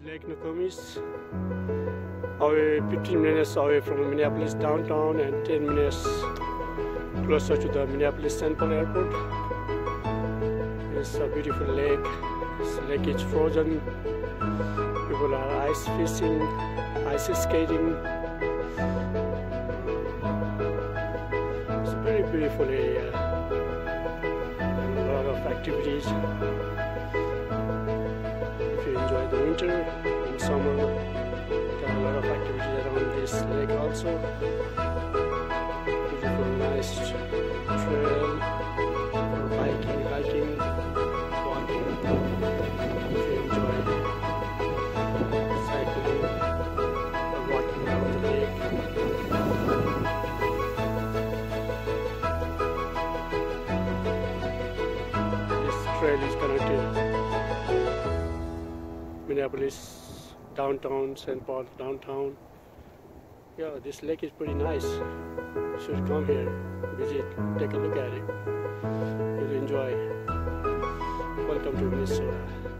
Lake Nokomis, away 15 minutes away from Minneapolis downtown and 10 minutes closer to the Minneapolis St. Paul Airport. It's a beautiful lake. This lake is frozen. People are ice fishing, ice skating. It's a very beautiful area. A lot of activities. If you enjoy the winter and summer, there are a lot of activities around this lake also. Beautiful, nice trail for biking, hiking, walking. If you enjoy cycling or walking around the lake. This trail is connected Minneapolis downtown, St. Paul downtown. Yeah, this lake is pretty nice. You should come here, visit, take a look at it. You'll enjoy. Welcome to Minnesota.